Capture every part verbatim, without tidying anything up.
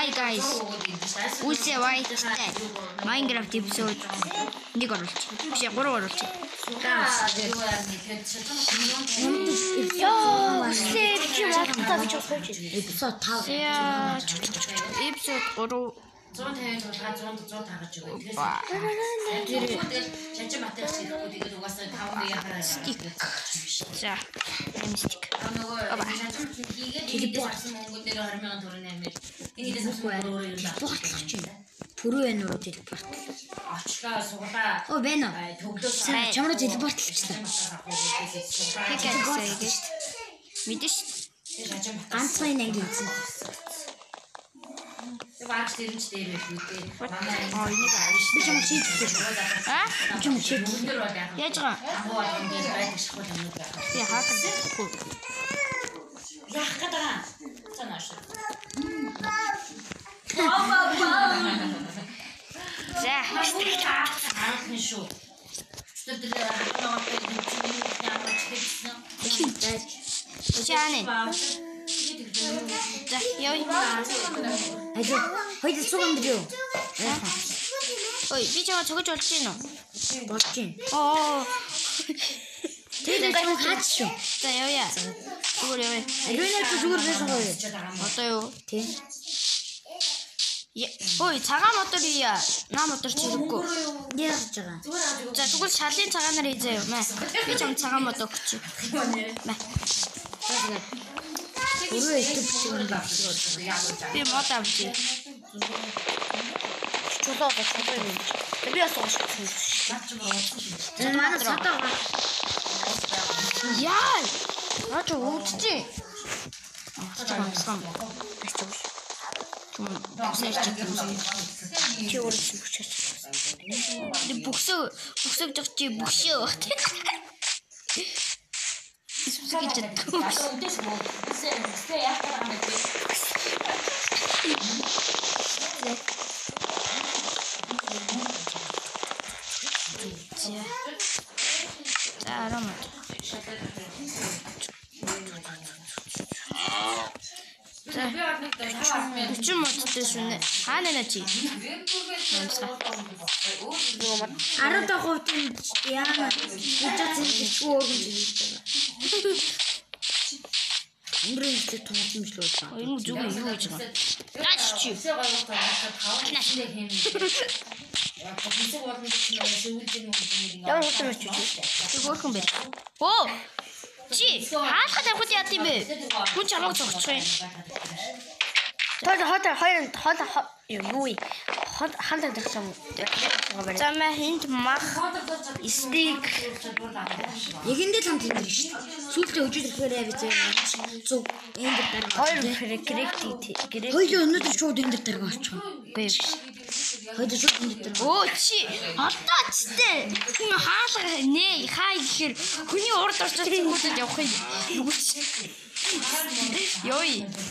Hi guys. Үсээ вайтай. Minecraft episode нэг оруулж. Биш гурав оруулж. Яа, үсээ чи мартаа гэж бодож. Episode five. Яа, episode гурав one fifty бол ха one hundred гаргаж өгөө. Тэгэхээр шанчи материал хийхгүй тэгээд угаасаа five яхаа. За, энэ стик. Аа шанчи хийгээд ирсэн мөнгө дээр twenty сая төгрөг нэмээд энэс өөрөө юм байна. Бодлох юм. Пүрүү энэ руу телепорт. Очлоо суглаа. Оо байна уу? Төглөө чамруу телепорт хийчихлээ. Хийгээсэй гэж. Мэдээж. Ганцхан нэг хийсэн. Ваач дэрэнч дээр байх үү? Манай аа энийг авч би ч юм хийчихсэн. Аа? Би ч юм хийчихсэн. Яаж байгаа? Ахуу ингээд байдаг шахал юм байна. Би хаахгүй. Яах гэдэг. Цаанаш. За, хаалхны шүү. Тэр хаагаад нэг юм яаж Чааны. За, яа. Айдаа, хоёул суган бидөө. Ой, би чамаа цогж болж байна уу? Болж байна. Oo. Тэгээд гайхаж хаач шүү. За, яа яа. Зүгээр яа. Ренат зүгээр байсан гоё. Одоо юу? Тийм. Ой, цагаан мотор ия. Наа мотор чирэггүй. Яаж байгаа? За, зүгээр шалын цагаанаар хийзээ юм аа. Би чам цагаан мотор өгч. Маа. Өөрөө итгэж байгаа юм. Би мод авчих. Чулуу гацсан юм. Би бас ууш. За манай сатаа. Яа! Наач уучих. Аа, сам. Ачиж. Чи өөрөс бүчээч. Бүксөө бүксөө жоо чи бүкшөө. Исүсгэж чаддаг. Сэ яах гэдэг юм бэ? За арам. Чим модтой шүнэ. Хаана нэ чи? арван хувьд яана гэж зэвчгүй өргөн зүйл. Үнрэнтэй томчмшлөө байна. Энэ зүг нь юу гэж байгаа? Гаач чи. Яа хөтөр чи. Чи хөөрхөн бэр. Оо. Чи хаалхад авах яа тийм бэ? Хүн чамайг зогсчих юм. Тод хот хоёр хот юу вэ? Хот хандах гэсэн юм. За мэ хинт мах стик. Ягэндээ л хамт энэ шүү дээ. Сүүлдээ өжил ихээр явж зүг энэ дээр хоёр коррект. Хоёул өнөөдөр шууд энэ дээр гаргачих. Бэж. Хоёул шууд энэ дээр. Оо чи алдаа ч дээ. Хүн хаалга нэ хаа гэхээр хүний урд орчод хүмүүдэд явах юм. Йой.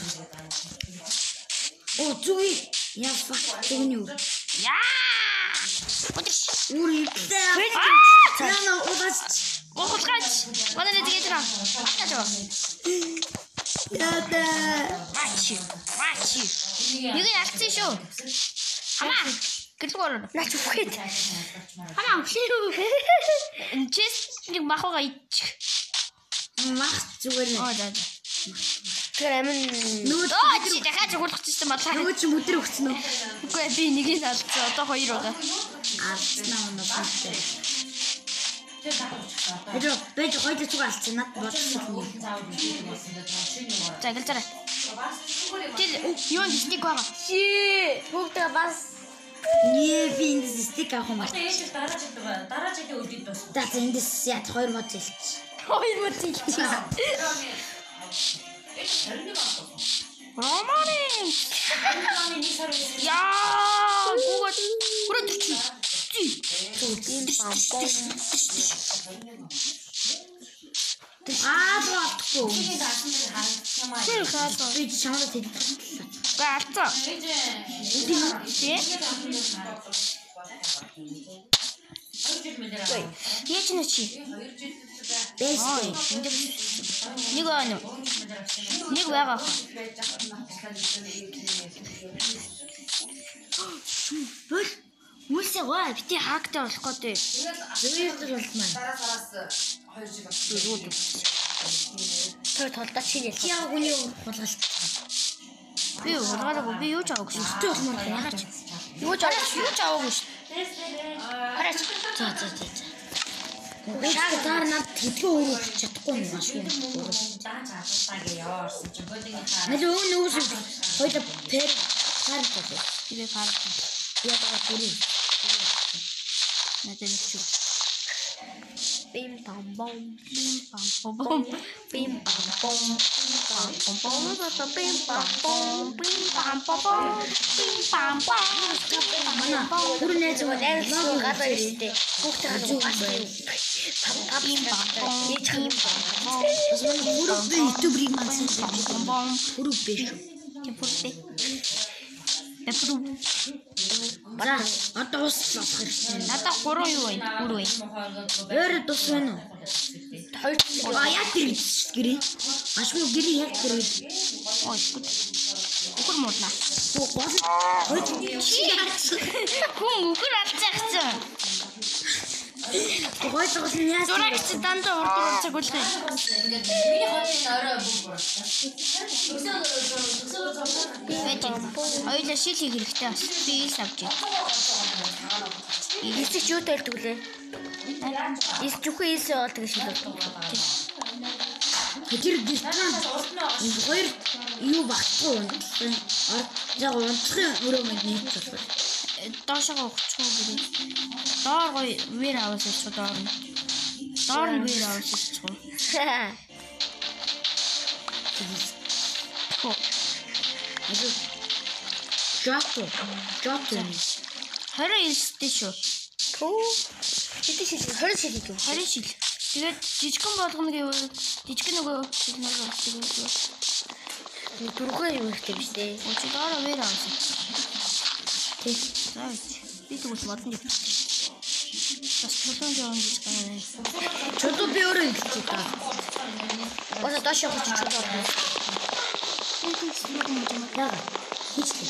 Оо зүги яфа төгнүү. Яа! Өдөр үр идээ. Яна удаач. Уугач. Манай нэгээд наа. Атаа. Яда. Мачи. Мачи. Нэг ялцсан шүү. Хамаа. Гэлгүй орно. Наач үхээд. Хамаа үхлээ. Чэс нэг махгаа ич. Мах зүгээр нэ. Аа за. Тэр амин нүүд чи дахиад зөвлөгчсөн болоо. Нөө чи өдөр өгсөн үү? Үгүй би нэгийг алдсан. Одоо хоёр байгаа. Алдсан аа нөө. Тэр бэж хоёр зүг алдсан над бодсон. За гэлзараа. Тэр юу нэг стик байгаа. Ши бүгдээ бас нээ би энэ стик авах юм байна. Ээж дараа жил дараа жилийн өдөд бас. За эндээс яд хоёр мод зэлч. Хоёр мод зэлч. Романин. Яа, гугат. Продукти. Тин пампон. Аа, баахгүй. Тэр хаа. Би чамд хэлсэн. Гаалцаа. Тий. Ой, яаж нэ чи? Бэстэй. Нэг байна уу? Нэг байгаа хаа. гоо бити хаактай болох гэдэг. Зүйрдэр болмаа. Тэр толдоо чинь яа. Яа гүний болголт. Би ургаараа би юу ч аваагүй шүү. Өстө болмоор яагаад ч. Юу ч аваагүй юу ч аваагүй шүү. Хараач. За за за. Шаг зар над тэтгэн өрөө чадахгүй юм байна шүү. Мэл өө нөөс хоёул пер пар болоо. Тэгээ пар. Яа таа бүрий. Надад нэг шүү. Bim bam bom, bim bam bom, bim bam bom, bam bom bom, bim bam bom, bim bam bom, bim bam bom. Манай бүрнээ зөв Найрсуу гадаа ирстэй. Хүүхдээ гадаа бим бам бом, бим бам бом. бас манай бүрэг би ютуберийг мансан Бом бом. бүрэг биш. Тэпүртэй. Тэпүр. За одоо ууслах хэрэгтэй. Надад гурван юу вэ? Гурван вэ? Өөр тус байна уу? Хоёр. А яг тэр гэрээ. Ашгүй гэрээ яг тэр. Ой, гүт. Үхэр муулна. Гол хоёр Хүн үхэр алцаахсан. гол гол нь яа. Зурагч дандаа урд урд цаг үлдээ. Ингээд миний хотын орой бүр. Хоёулаа шил хийх хэрэгтэй бас. Би ил авч ий. Илсэж юу тайлдаг лээ? Илсэж үгүй илс болдог шил болдог. Тэр гэртэн хоёр юу багтгүй унтсан. Яг унтахын өрөө мэд нийт болох. Доошоо өгчихөө бүрий. Доор гоё вэр аваас олчих доор нь. Доор нь вэр аваас олчих. Хөө. Also Жото. Жото. Харин илстэй шүү. Төө. Хэдий шил хорин шил хийв. Хорин шил. Тэгээд жижигхэн болгоно гэвэл жижиг нөгөө шил нэг болчихсон. Дөрвөн юм ихтэй биш дээ. Өчигдөр доороо вэр аваас. Тэг. Би тэгвэл модон юм. Бас чулуун явж байгаа. Чулуу би өөрөө хэлчих та. Ото доошоо гэж чулуу. Яа. Хийчихлээ.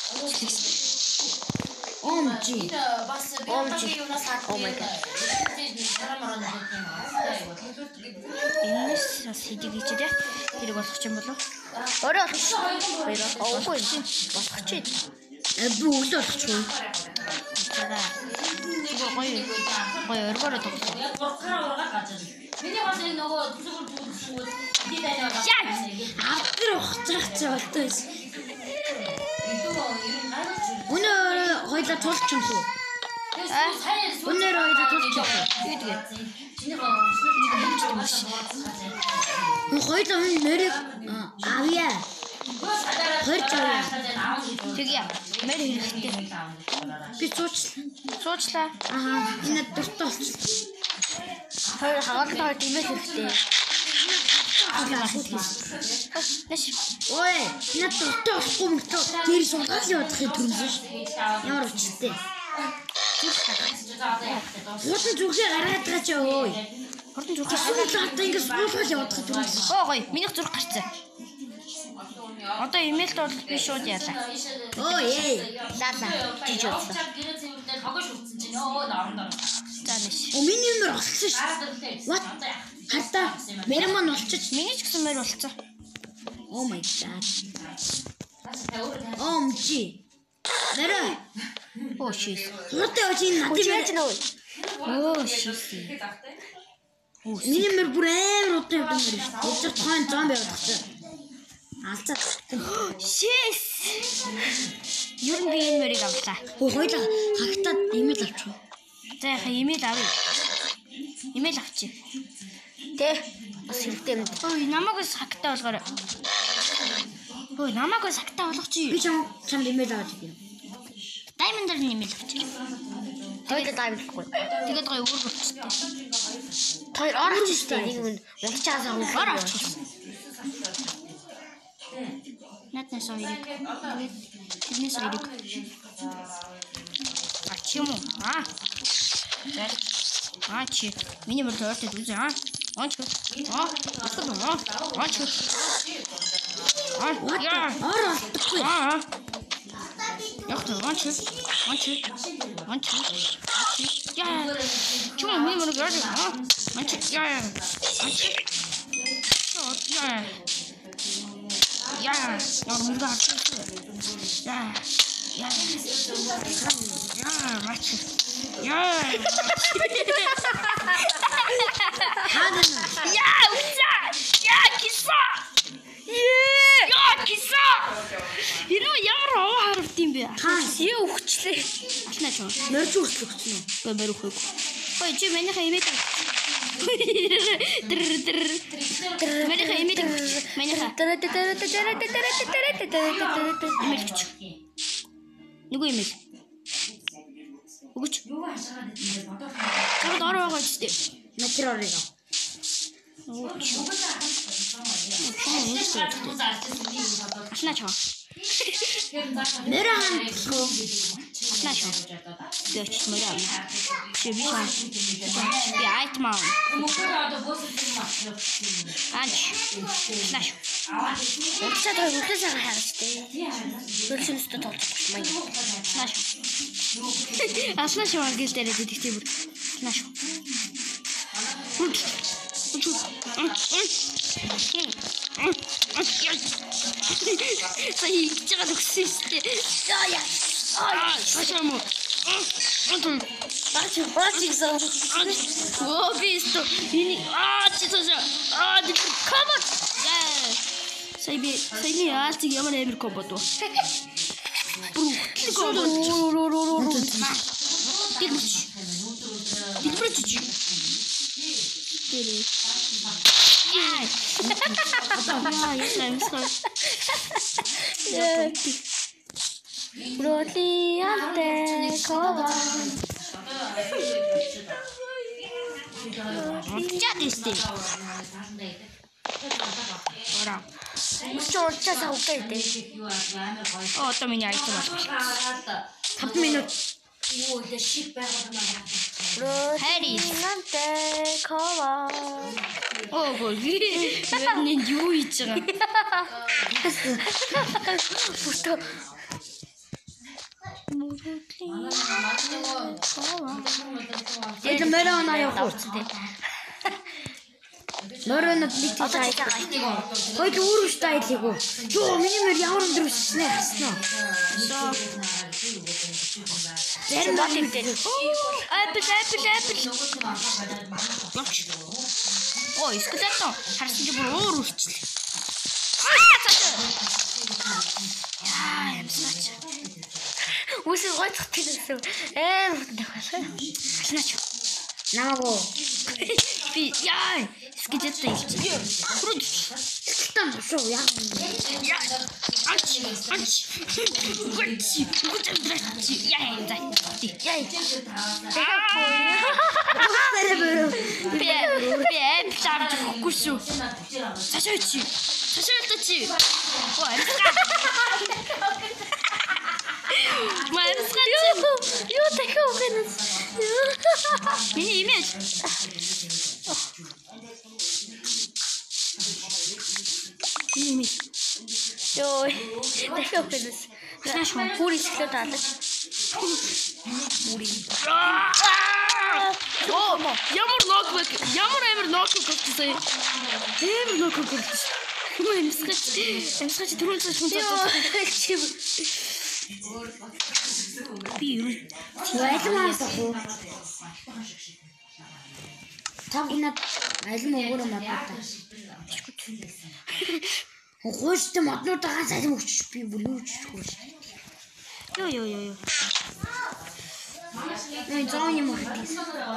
Омжи. Омжи. Oh my god. Энэс бас хийдэг гэж дээ. Тэр болох юм болов? Өөрөө болох шүү. Оогүй болох ч юм. Би өглөө олчихгүй. За. Зүгээр гоё. Гоё өргөөрөө тоглох. Миний бас нөгөө зүгүүр зүгүүр ди дайнаа. Автар ухцаах цаа болтой. Өнөө хоёлаа тулч юм шүү. Өнөө хоёлаа тулч юм. Юу тэгээ? Хоёлаа энэ нэрийг авъя. Хоёр жаа. Тэгье. Мэр хэрэгтэй. Би цуучлаа. Цуучлаа. Аа, энэ дуртай болчихлоо. Хоёр хаалтаа димэл хэрэгтэй. Нэш. Ой, энэ дуртай болохгүй мөртөө тэр сунгаал явах юм төрсөн ш. Ямар учиртай. Хурдан зүрхээ гаргаад байгаа ч өө. Хурдан зүрхээ гаргаад одоо ингэ суулгал явах юм төрсөн ш. Оо гоё. Минийх зүрх гарцсан. Одоо имэйлд бол би шууд яалаа. Оо ээ. Лала. Жиж удаа. За нэш. О миний нэр олсон ш. What? Хата мэр маань олчих. Миний ч гэсэн мэр болцсон. Oh my god. Омжи. Нэрэ. Оо шис. Хурдан очи надад Яаж нөө? Оо шис. Миний мэр бүр амар удаан явдаг мэр ш. Өдөр тоон зомби явагдсан. Алцаа. Шис. Юу нэг юм мэрийг авлаа. Хөө хоёлаа хагтаад имэйл авчих. За яха имэйл авъя. Имэйл авчи. Тэ. Бас хэрэгтэй юм. Ой намайг сагтаа болгоорой. Ой намайг сагтаа болгочих. Би чам чам имэйл аваад ирье. Даймондэр имэйл авчи. Тэгээд даймондгүй. Тэгээд гоё өөр болчихтой. Тэр орч штэ нэг юм унтчаас авах орч. Натнаас авъя. Тэгээд тэрнээс авъя. Ачим уу? Аа. Аа чи. Миний мөр тойртой үзье аа. Аач. Аа. Аа. Аач. Аа. Ор олдохгүй. Аа. Яг One two, one two, one two, yeah. Come on, me, what are you? One two, yeah, one two, yeah, yeah. You're moving on, yeah, yeah, yeah, one two, yeah. Yeah, what's that? Yeah, kissa. Yeah, yeah, kissa. You know, ямар овоо харавт юм бэ? Яа өгчлээ. Чинаа ч. Нөрж өгчлөө өгсөн үү? Бэ барих уу. Ой, чи манайхаа имэд. Дэр дэр. Манайхаа имэд. Манайхаа. Имэд. Нүгөө имэд. Өгч. Чамд ороо байгаа ч тийм. Материалыг. Өгч. Ашна чаа. Нэрэн. Ашна чаа. Дэч мөрөө. Чи би чаа. Би айтмаа. Анч. Ашна. Уцаад үлдээс байгаа харагчтэй. Хөлшөнөстө толцох маяг. Ашна. Ашна чаа гэлдэрэ дитгтэй бүр. Ашна. Үч. Үч. Сая чигээр өгсөн шүү дээ. Яа яа. Аа, сашамо. Баач баач гэсэн. Оо бисто. Ini аа чисаа. Аа ди come on. Яа. Сая би сая би яаж ямар амир комбо доо. Бүү. Комбо. Дилбүч. Дилбүч. Дилбүч. Яа, я сам сам. Роли анте кова. Чатисти. Ора. Что часа укайдэ. Оо, то меня это маш. пять минут. Хэри. Анте кова. Оо, гоо. Нэг юу хийж байгаа. Пусто. Это мэрэ на я хочете. Мэрэ на лити цай. Хойд үүрэг стайлыг уу. Йоо, миний мэр ямар өндөрсөн нэ хаснаа. Тэр батим дээр. Апл апл апл. Ой, скутато. Харсан чи бүр уур үрчлээ. Аа, цаа. Яа, юм саач. Үсээ гоцох гэсэн. Эм дахасан. Саач. Намаагүй. Би яа, скитэтэй илчээ. Хурд. Там шоу яа. Яа. Ач, ач. Гүчи, гүчи. Яа, зай. Яа. Би би эм шарж өгөхгүй. Сашаач. Сашаач. Ой, Мамсгач. Юу тахаа гэнэ. Миний имэж. Миний. Йоо. Тахаа гэнэ. Знаеш мөн Хүүри ихлээ таалаж. Хүүри. Оо, ямар нокбэк. Ямар амар нокбэк гэсэн. Амар нокбэк гэсэн. Мамсгач. Мамсгач түрүүн цааш хүн Йоо. Би юу? Ялмаас уу. Тавнад алим өгөрөө матаа. Хөөстэй моднуудаас алим өгч би бүр юу ч хөөш. Йоо ёо ёо ёо. Ной зооны мөрөс.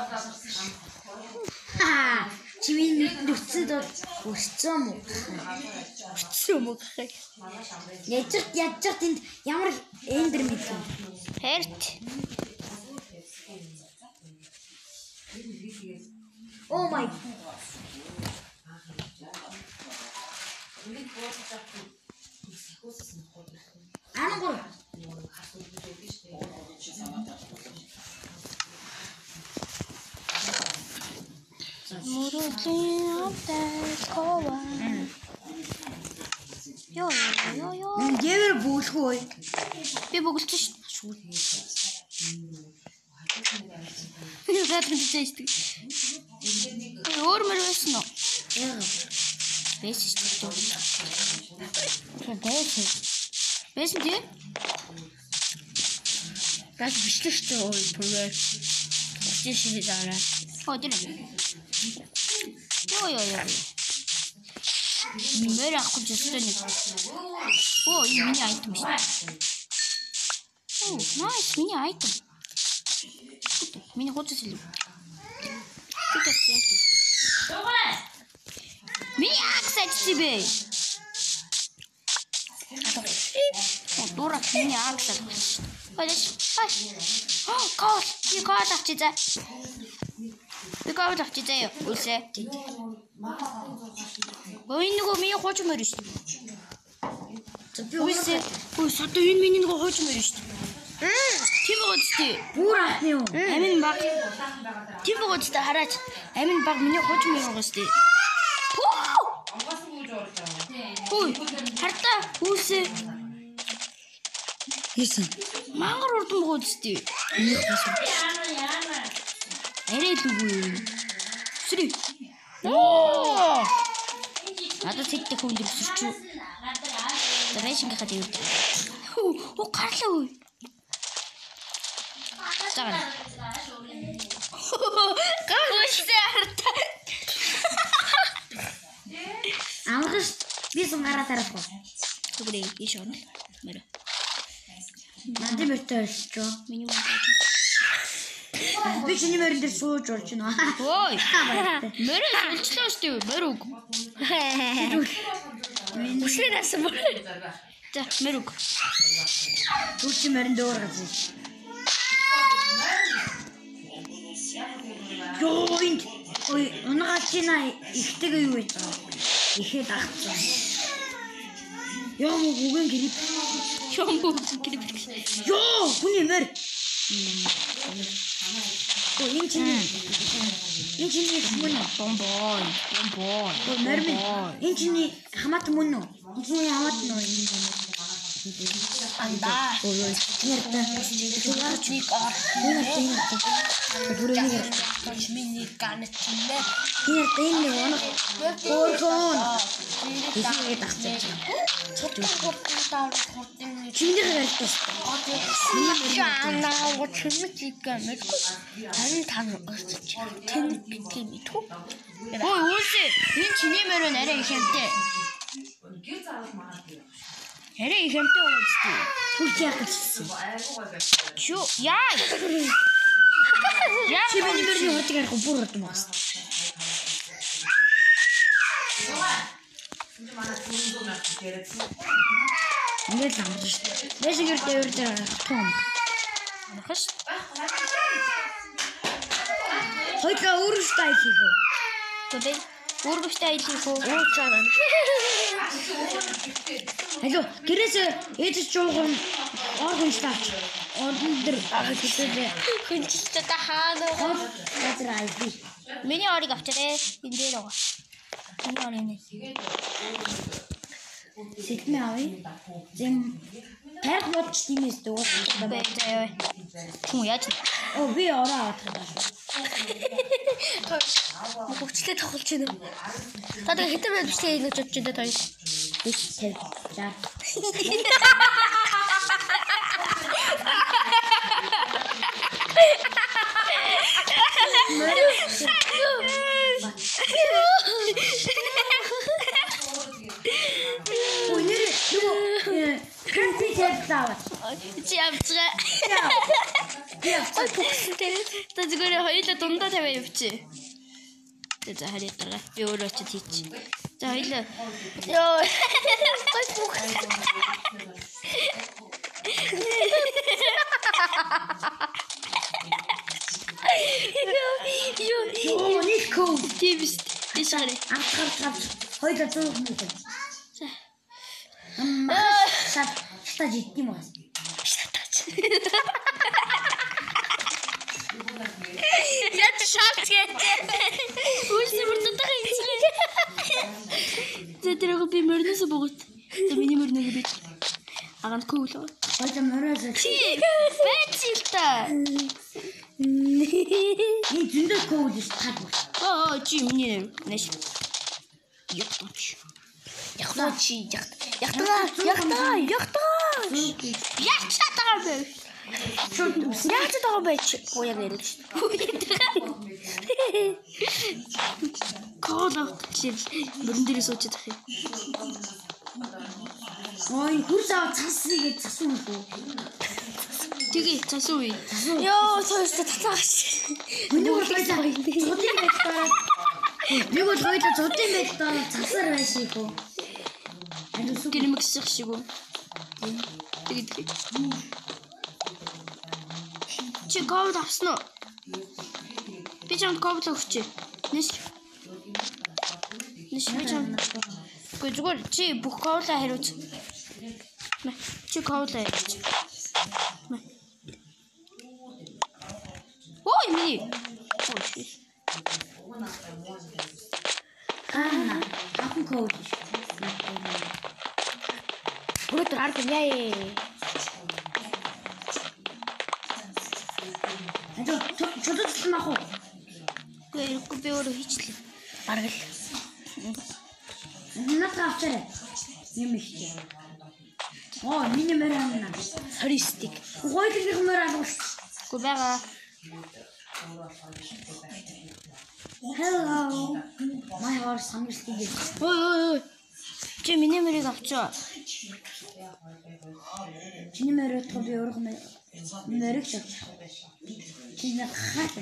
Аа, чивэн нүцэд өсцөн мө. Өсцөн мө гэх. Яж яж тэнд ямар эндэр мэд. Хэрт. Oh my. Ангор. Ёо ёо ёо. Гэр бүлгүй. Би бөглөж ш. Яагаад энэ зээсдэг? Өөр мөр байсан уу? Яа. Байсан шүү дээ. Байсан. Байсан тий? Газ бичлэг шүү дээ. Түгээр. Тийшээ зараа. Оо тэр. Йоо ёо ёо. Мэр авахгүй жишээ нэг. Оо энэ миний айтем шүү. Оо, nice миний айтем. Миний хочется ли? Что это? Меня, кстати, тебе. Дурак, меня, кстати. Подожди. О, кот, не кот, авчица. Ты кот, авчица, я уже. Ой, ну, меня хочет морить. Уже. Ой, сату, он меня не хочет морить. Тийм гоцтой. Бүр ахны юу? Амин баг. Тийм гоцтой хараач. Амин баг миний хож мөрөн гоцтой. Ой, харта үүсээ. Хийсэн. Мангар урдм гоцтой. Арай л үгүй. Сүри. Оо. Надад тэгтэй хүн дэрсэрч. Дэрэшин гахад юу. Оо, гарлаа үе. Загна. Гаштай харта. Амгаш би сунгараа тарахгүй. Түгрээ иш он. Мэр. Надад мөртөө өсчөө. Миний маа. Би чиний мөрөн дээр сууж болж байна. Ой. Мэр үлчлээ шүү дээ. Мэр үг. Үсээ насан бүр. За, мэр үг. Түлч мөрөн дээр газар. Йоо энэ ой унаачина ихтэйг юу вэ? Ихэд агцсан. Йоо мөгөн гэрэг. Шом бүгд гэрэг. Йоо хүний мөр. Ой энэ чинь энэ чинь мөн бомбон бомбон. ой мөр минь энэ чинь хамаат мөн үү? Энэ чинь хамаат нөө энэ. Анда. Ой ой нэртэ. Чугаарчник ар. Нэртэ нэртэ. Бүрээ Миний ганцчинэ. нэртэ энэ нэг өөрхөн. Ихээ тагцсан. Чиний гартай. Яна вот чимчикэмэд тань тань өсч тэн гэмит хөө. Ой үүсээ энэ чиний мөрөө арай их юмтэй. Арай их юмтэй үстэй. Түлч яах гэсэн. Чё яа. Яа Чи миний мөрний хурдыг арах бүр урд мас. Ингээд л амарч шүү дээ. Нэшгээр дээр дээр том. Хаш. Хоёлаа өөрөөсөө хийх үү? Тэ өөрөөсөө аялах уу? Уучаа. Алло, гэрээс ээжч жоохон орхон стаач. Ордон дээр авах хэрэгтэй. Хүнчтэй та хаана Хол газар айлбий. миний орыг авчирээ. Энэ дээр байгаа. Миний орыг нэ. Сэтмээ авъя. Зэм тарих бодч тиймээс дуусах. Бай заяа. Түн яаж? Оо би ороо авах гэдэг. Хөвчлээ тохолч байна. Та тэгээ хитэр байж тээ ингэж бодож байна та. Биш тэр. За. Ой нэр нөгөө ханти тавьлаа. Чи авчгаа. Би авчгаа. Ой бүгстэй. Та зүгээр хоёулаа дундаа тавиа явчих. За харъя дараа. Би өөрөө ч хийчих. За хоёулаа. Йоо. Ой бүгс. Йоо. Йоо Нико. Тивс. Ишаре. Авчгаа авч. Хоёлаа зүүх юм. За. Аа. Сат стаж идэм үү? Яд шалт гэж. Үгүй бүр тотог юм чи. За тэрэг би мөрнөөс бөгөөд. За миний мөрнөөг би. Аган кул. Хоёул морозоо. Чи байцил та. Энэ зөндөө код шүү дээ. Аа чи миний нэш. Ягтаач. Ягтаач ягт. Ягтаа ягтаа ягтаа. Ягтаа бэ. Шууд яаж байгаа бэ чи? Гоёа нэрэл шүү. Код авчих. Бүрэн дээр суучих юм. Ой, хурц аваад цасыг засуун уу? Тэгээ засуу. Йоо, тоос татаач. Миний бол хоёлаа зодын байдлаар би бол хоёлаа зодын байдлаар засаар байшин хөө. Гэрмэгсэх шиг үү? Тэгээ тэгээ. Чи ковд авсан уу? Би чамд ковд өгч. Нэш. Нэш би чамд. Гэхдээ зүгээр чи бүх ковлаа хариуц. Чи ковлаа хариуц. Ой, миний. Ой. Аа, ахын код. Гүрд ард яа. Ачаа чөлөөс мах уу? Гэрэг би өөрөө хийчлээ. Баргал. Надад авчаарай. Юм ихтэй. Оо, миний мөрөн. Хористик. Хоёулын мөрөн авах. Гү бага. Hello. My horse самжилтыг. Ой ой ой. Чи миний мөрийг авчаа. Чиний мөрөд би өөрөө мөрөг шавч. Чи на хатан.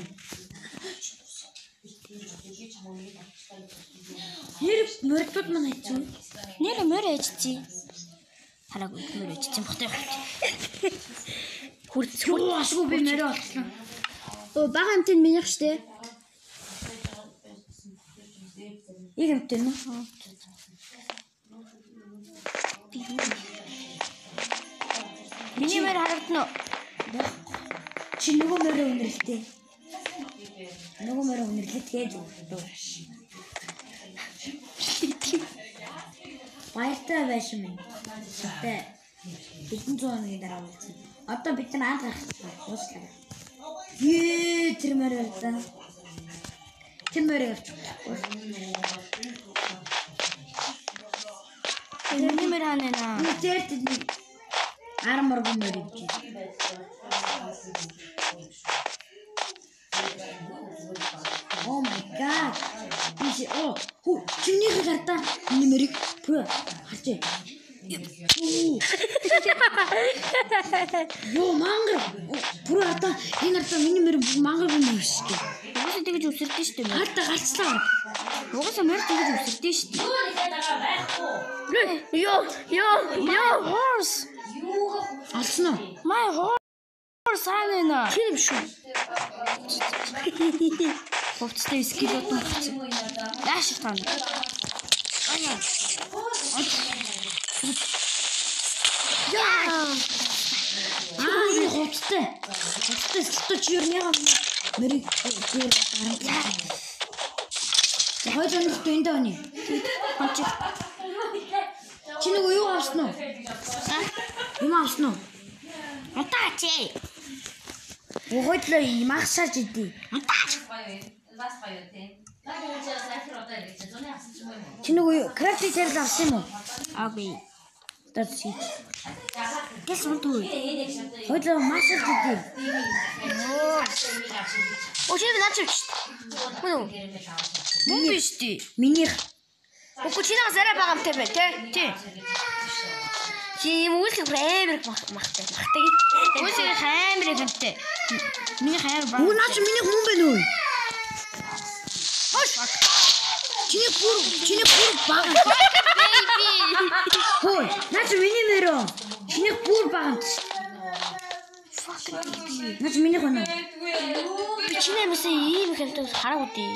Нэр мөрөд мань хийчихв. Нэр мөрөө ээжчи. Хараагүй мөрөө ээжчи бохтой хавч. Хурц Юу ашгүй би мөрөө олсон. Оо бага амтэн минийх штэ. Яг амтэн нь. Миний мөр харагдана уу? Чи нөгөө мөрөө өнөрлөлтэй. Нөгөө мөрөө өнөрлөлт гэж үү? Баяртай байшин минь. Тэ. Бидний зооны дараа үлдсэн. Одоо бид нар анх гарах ууслаа. Ее тэр мөрөө та. Тэр мөрөө авч. Миний мөр ханаа. Нэг тэр тэр армор мөрөө гэж. Oh my god. Иш оо хүү чиний гартаа миний мөрийг пүү харчээ. Йоо мангар пүү ата энэ ата миний мөрийг мангар юм шүү дээ. Угсаа тэгэж үсэрдэн штэ мөр. Харта гарцлаа. Угсаа мөр тэгэж үсэрдэн штэ. Юу нэгэдэг байхгүй. Йоо ёо ёо horse. Алсан уу? My horse санаа. Тэр юм шүү. Ховцтой скелет болчихсон. Яаш их тань. Аяа. Яа. Аа энэ ховцтой. Ховцтой стуч юу яа мөрийг тэр гараа. Хойд нь дэндээ өний. Хонч. Чи нөгөө юу авсан уу? Юм авсан уу? Атаач. Хойдлоо имахсаж идэв. Атаач. Вас гоё тий. Наад үчээс ахир одоо ирэх чинь зуны авсан ч юм уу? Чи нөгөө крафти тэрл авсан юм уу? Агүй. Дад чи. Гэс унтуу. Хойдлоо масаж идэв. Оо чи наач. Мөн. Мөн биш тий. Минийх. Уку чинаа зарай багамтай бай тий. Тий. Чи юм үсэг амар махтай. Махтай. Үсэг амар гэнтэй. Миний хайр баг. Уу наач минийх мөн бэ нөө. Хош. Чиний бүр чиний бүр баг. Baby. Хой, наач миний мөрөө. Чиний бүр баг. Наач миний хоноо. Би чинээ мэсээ ийм хэмтэй хараагүй.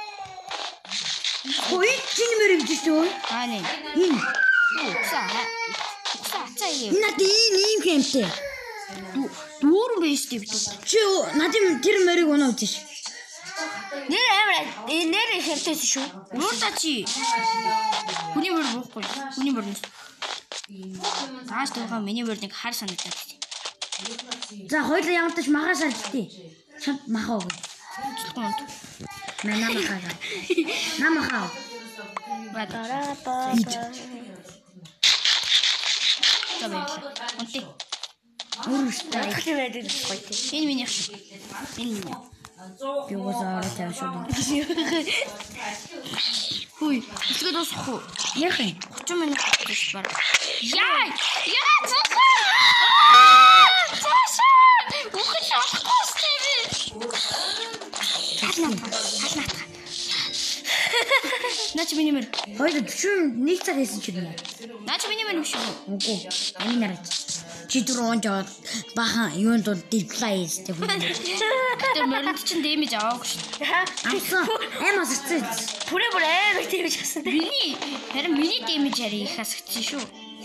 Хой, чиний мөрөө гэж шүү. Аа нэ. Энэ. Угсаа. Угсаа цаа юм. Энэ над ийм ийм хэмтэй. Дүүрэн биш тий бит. Чи надад тэр мөрийг өнөө гэж. Нэр амар нэр хэмтэйс шүү. Ууртаа чи. Хүний мөр буухгүй. Хүний мөр. Нааш туугаа миний мөрийг хар санагдаад. За хоёул ямтаж магаа шалжтий. Чамд махаа өгье. Чулуун. Манай махаа. Намахаа. Бадараа ба. Тавэрлээ. Унтээ. Өөрөөсөө Ахлын байдаг гоё тийм. Энэ миний ах. Энэ миний. юусаар тавьшгүй. Хүй, өсгөө дуусах уу? Ярих юм. тридцать минут гэж баг. Яа! Яа! Цаашаа! Цаашаа! Ухаж авахгүй сте. Хатна. Хатна. Наач миний мөр. Хоёул чүн нэг цаг хийсэн ч юм. Наач миний мөр биш үү? Үгүй. Эний нарч. Чи дөрөв жоод бахан юунд бол диплай хийстэй хүн. Тэр мөрөнд чинь дэмэж аваагүй шүү. Амсан эмас хэцээ. Бүрээ бүрээ дэмэж хасан. Миний харин миний дэмэж яри их хасагдсан шүү.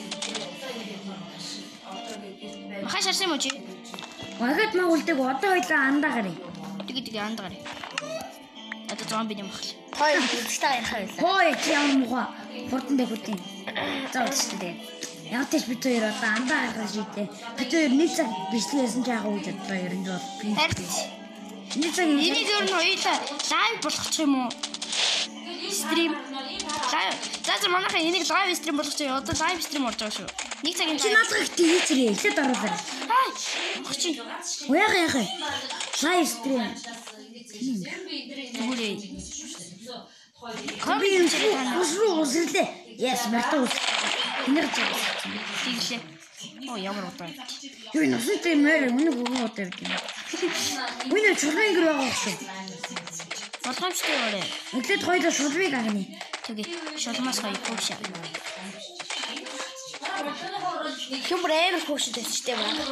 Махаа шарсан юм уу чи? Вагад маа үлдэг одоо хоёлаа андаа гарыг. Тэгээ тэгээ андгаар. Одоо зомби юм ахлаа. Хоёр бүдтэй ярих байлаа. Хой чи ямар муха хурдан дээр хүтэн. За үстэй. Яг тийш бид хоёр одоо андаа гаргаж шийдээ. Бид хоёр нэг цаг бичлээсэн ч яг үед одоо ер нь бол Харин нэг цаг энийг ер нь хоёулаа лайв болгочих юм уу? Стрим. Лайв. За за манайхаа энийг лайв стрим болгочих. Одоо лайв стрим болж байгаа шүү. Нэг цагийн чи наадах ихтэй хийцрээ. Эхлээд оруулаа. Хай. Мохчин. Уяга яах вэ? Лайв стрим. Зүгээрээ. Би энэ усруу усрлээ. Яс мартаа ус. Энерги Тэглээ. Оо ямар удаа. юу энэ устай мөр үнэг өгөө удаа гэдэг юм. Үнэ чулуун гэр байгаа шүү. Болгоомжтой яваарэ. Эхлээд хоёул шулмыг агна. Тэгээ шулмаас хоёр пуушаа. Юм брэм хөштэй ч тийм байна.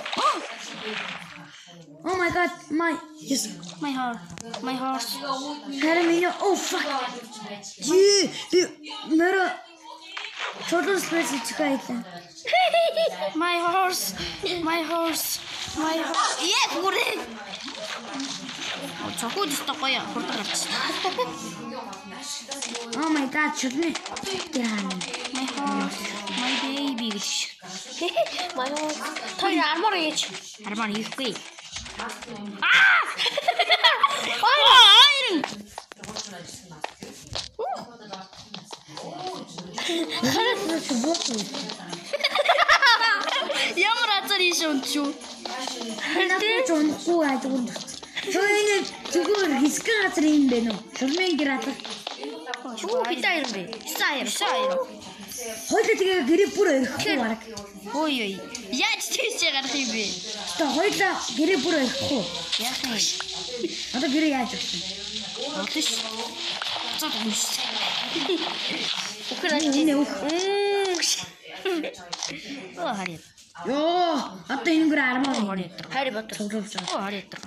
Oh my god, my yes. My heart. My horse. Харин миний oh fuck. Жи би мөр чулуун спэйс чикайла. My horse. My horse. My horse. Яа бүрээ. Чоход стохгүй хурдан гарч. Oh my god, чулуун. Яа. My horse. My baby гэж. Манай тэр армор ээж. Арман хийхгүй. Аа! Ой, Харин ч боо. ямар азар ийш унтчуу. Харин ч унахгүй ажгүй. Чойны зүгээр хэсэг газар юм бэ нөө. Шулмын гэр атах. Оо битаа юм бэ. Саяр, саяр. Хоёул тэгээ гэрээ бүр өрөхгүй баг. Ой ой. Яаж тийш гарах юм бэ? Тэ хоёулаа гэрээ бүр өрөхгүй. Яах юм? Одоо гэрээ яаж өгсөн? Отлиш. Цаад юмш. Ухраач. Энэ өөх. Оо хари. Йоо, одоо энэ гэр армаа Хари ятар. Хари Батар. цуглуулж байгаа. Оо хари ятар.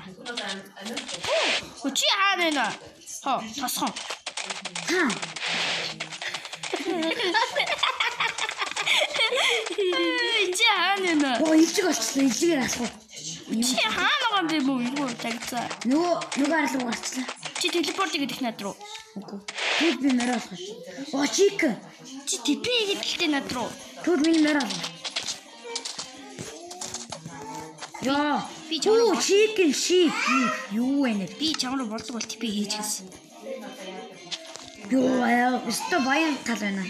Чи хаана нэ? Хоо, тасхон. Ха. Чи хаана нэ? Оо ичиг болчихлоо, ичигээр асуу. Чи хаана байгаа юм бэ мөн юу тагцаа? Нөгөө нөгөө арал угаарчлаа. Чи телепорт гэдэг над руу. Үгүй. Тэд би мөрөө болох. Оо чик. Чи типи гэдэгтэй над руу. Тэд миний мөрөө. Яа. Би чамруу Оо чикэн шип. Юу вэ нэ? би чамруу болдог бол типи хийж гисэн. Юу аа, өстө баян тал байна.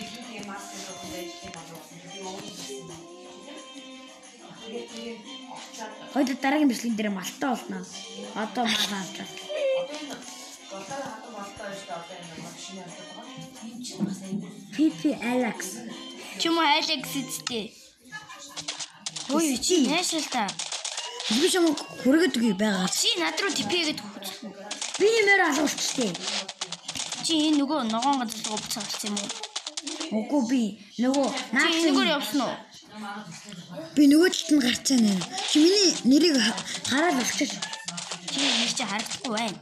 Хоёул дараагийн бичлэгэн дээр малтаа болно. Одоо маа авчаа. Пипи Алекс. Чүм Алекс эцтэй. Ой чи яашаал та. Би ч юм хүргээд үгүй байгаа. Чи над руу типи гэдэг хөөцсөн. Би нэмэр алуурчтэй. Чи энэ нөгөө ногоон газар руу буцаа гарсан юм уу? Үгүй би нөгөө Чи наач энэгээр явсан уу? би нөгөө талд нь гарцаа нэ. Чи миний нэрийг хараад авчиж. Чи нэр чи харагдахгүй байна.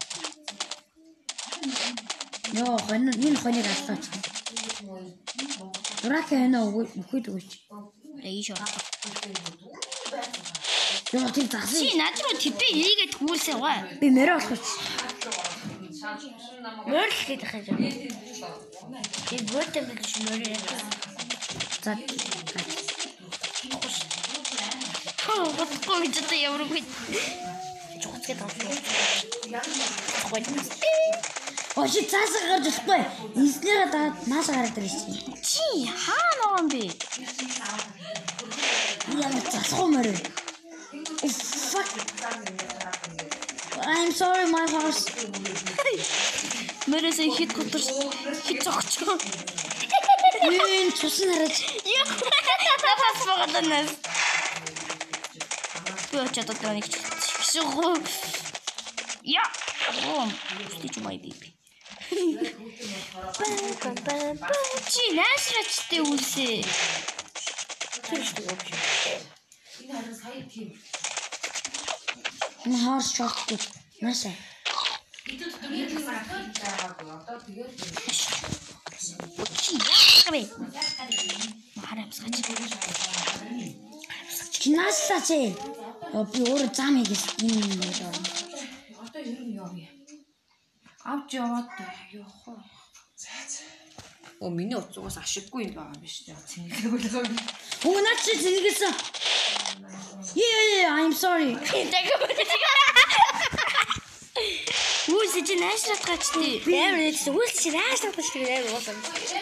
Йоо, хон энэ хоныг алдаач. Дурак яана үгүй үхээд үгүй. Эйш аа. Йоо, тийм загсан. Чи над руу типи хийгээд хүлсээ гоо. Би мөрөө болохч. Мөрөл гэдэг юм. Би бүртэн биш мөрөө. буцаад. Хөө бодохгүй мэдээ ямар үг. Чухалчгээд авах. Оо чи цаасаа гарч болохгүй. Инснэрээ дагаад наашаа гараад ирж чинь. Чи хаана байгаа юм бэ? Ямар цаасгүй мөрөө. Fuck. I'm sorry my horse. Мөрөөсөө хит готор хит зогчоо. Ээн цусан хараж. Яа. Тапас багаднаас. Юу ч одоо нэг шгоо. Я. Оо, стич май биби. Чи наашрачтэй үлсээ. Тэр шүү дээ. Энэ хорс шортгүй. Наашаа. Чи яах вэ? Харамсгач. Чи наашаа чи. Оо би өөрөө зам хийгээс энэ юм байна. Одоо ер нь явъя. Авч яваад явах. Оо миний уцгаас ашиггүй юм байгаа юм биш үү? Цэнгэлэг болоо. Оо наач чи зингэсэн. Yeah, I'm sorry. Үгүй чи наашраад гачтээ. Амар нэгсэн. Үгүй чи наашраад гачтээ амар уусан.